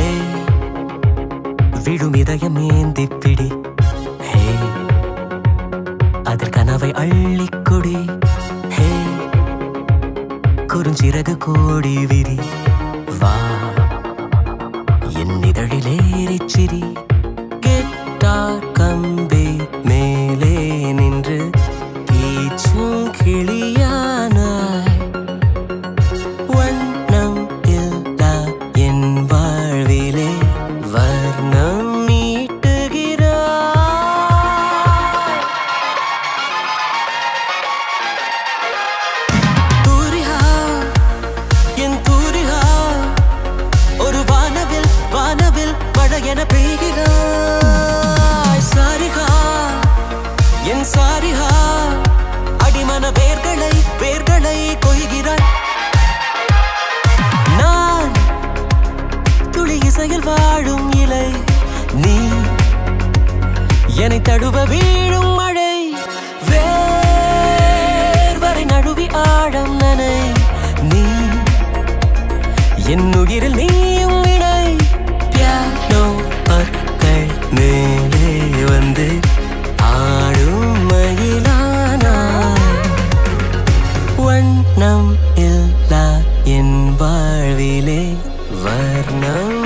விழும் இதயம் ஏந்திப்பிடி. ஹே அதில் கனவை அள்ளிக்குடி. ஹே குறுஞ்சிறகு கோடி விரி. வா என் இதழிலேறிச் சிரி. கிட்டார் கம்பி மேலே நின்று கீச்சும் கிளியானாய். வண்ணம் இல்லா என் வாழ்விலே வர்ணம் மீட்டுகிறாய். தூரிகா என் தூரிகா ஒரு வானவில் வானவில் மழை என பெய்கிறாய். சாரிகா என் சாரிகா அடிமன வேர்களை வேர்களை கொய்கிறாய். நான் துளி இசையில் வாழும் இலை. நீ என்னை தழுவ வீழும் மழை. வேர்வரை நழுவி ஆழம் நனை. நீ என் உயிரில் நீயும் இணை. பியானோ பற்கள் மேலே வந்து ஆடும் மயிலானாய். வண்ணம் இல்லா என் வாழ்விலே வர்ணம்